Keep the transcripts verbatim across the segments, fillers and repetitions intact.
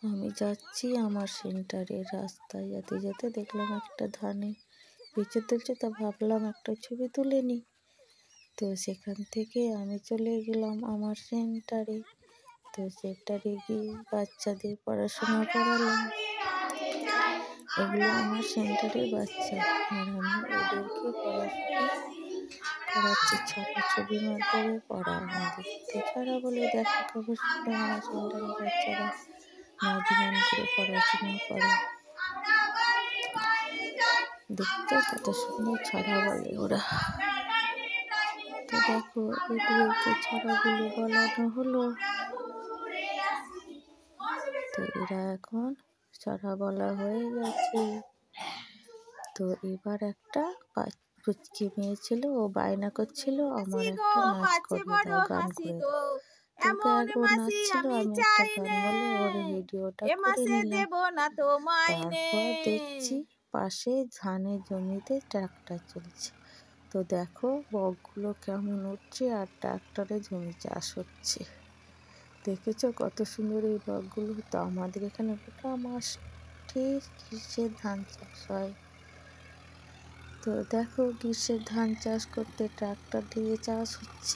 আমি যাচ্ছি আমার সেন্টারের রাস্তায় যেতে যেতে দেখলাম একটা ধানে বেঁচে তুলছে, তো ভাবলাম একটা ছবি তুলে নিই। তো সেখান থেকে আমি চলে গেলাম আমার সেন্টারে। তো সেন্টারে গিয়ে বাচ্চাদের পড়াশোনা করালাম। এগুলো আমার সেন্টারের বাচ্চা, আর আমি ওদেরকে পড়াশোনা করাচ্ছি। ছড়া ছবির মাধ্যমে পড়া আমাদের। তো ছড়া বলে দেখো কেমন সুন্দর আমার সেন্টারের বাচ্চারা নাচ গান করে পড়াশোনা করে। দেখছো কত সুন্দর ছড়া বলে ওরা। তো দেখো এদেরকে ছড়াগুলো বলানো হলো। তো এরা এখন ছড়া বলা হয়ে গেছে। তো এবার একটা পুচকি মেয়ে ছিল, ও বায়না করছিল আমার একটা নাচ করিয়ে দাও, গান করে দাও। তো ও নাচছিল, আমি একটা গান বলে ওর ভিডিওটা করে নিলাম। তারপর দেখছি পাশে ধানের জমিতে ট্রাক্টর চলছে। তো দেখো বকগুলো কেমন উঠছে আর ট্রাক্টরে জমি চাষ হচ্ছে। দেখেছো কত সুন্দর এই বকগুলো। তো আমাদের এখানে গোটা মাস ঠিক গ্রীষ্মের ধান চাষ হয়। তো দেখো গ্রীষ্মের ধান চাষ করতে ট্রাক্টর দিয়ে চাষ হচ্ছে।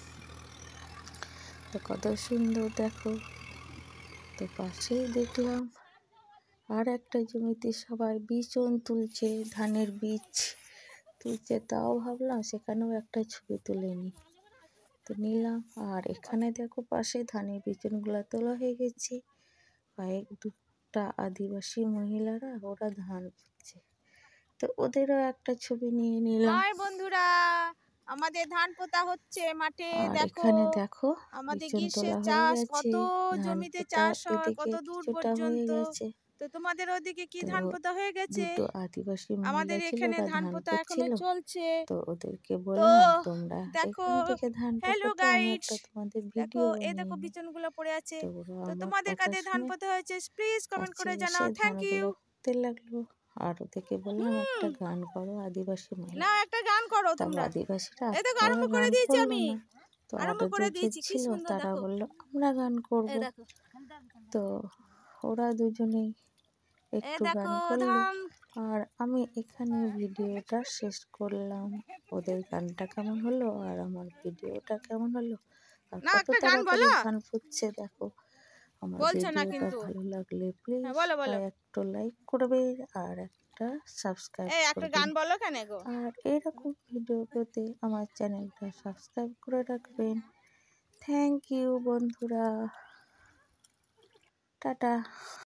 তো কত সুন্দর দেখো। তো পাশেই দেখলাম আর একটা জমিতে সবাই বীজন তুলছে, ধানের বীজ তুলছে। তাও ভাবলাম সেখানেও একটা ছবি তুলে নিই। তো নিলাম। আর এখানে দেখো পাশে ধানের বীজনগুলো তোলা হয়ে গেছে। কয়েক দুটা আদিবাসী মহিলারা ওরা ধান পুঁতছে। তো ওদেরও একটা ছবি নিয়ে নিলাম। হাই বন্ধুরা, আমাদের ধান পোতা হচ্ছে মাঠে। আর দেখো এখানে দেখো আমাদের বীজন গ্রীষ্মের তোলা হয়ে চাষ গেছে, কত ধান জমিতে পোতা চাষ হয়, এদিকে কত দূর কিছুটা হয়ে পর্যন্ত। গেছে। তো তোমাদের ওদিকে কি তো ধান পোতা হয়ে গেছে? দুটো আদিবাসী মহিলা আমাদের ছিল, এখানে ওরা ধান ধান পোতা এখনো পুঁতছিল। চলছে। তো ওদেরকে তো বললাম তোমরা দেখো, এখান থেকে ধানটা হ্যালো পোতো, আমি গাইড, একটা তোমাদের দেখো ভিডিও এ বানিয়ে দেখো নিই। বিচনগুলো পড়ে আছে। তো ওরা তো আমার তোমাদের কথা কাদের ধান শুনে পোতা হয়েছে প্লিজ কমেন্ট কাছে করে এসে জানাও। Thank you. ধানগুলো পুঁততে লাগলো। আর ওদেরকে বললাম একটা হুম, গান করো আদিবাসী মহিলা। নাও একটা গান করো তারপর তোমরা। আদিবাসীরা এই দেখো ওরা আরম্ভ করে গান দিয়েছি করলো আমি, না। তো আরম্ভ আরো করে দুজন দিয়েছি। কি ছিল, সুন্দর তারা দেখো। বললো আমরা গান করব। এই দেখো, তো ওরা দুজনেই এ একটু গান দেখো করলো। ধান। আর আমি এখানে ভিডিওটা শেষ করলাম। ওদের গানটা কেমন হলো আর আমার ভিডিওটা কেমন হলো আর না কত একটা গান তাড়াতাড়ি বলো। ধান পুঁতছে দেখো। আমার বলছে না ভিডিওটা কিন্তু। ভালো লাগলে হ্যাঁ প্লিজ বলো বলো। সবাই একটু লাইক করবে আর একটা সাবস্ক্রাইব এই একটা করবেন। গান বলো কেন গো। আর এরকম ভিডিও পেতে আমার চ্যানেলটা সাবস্ক্রাইব করে রাখবেন। থ্যাংক ইউ বন্ধুরা, টাটা।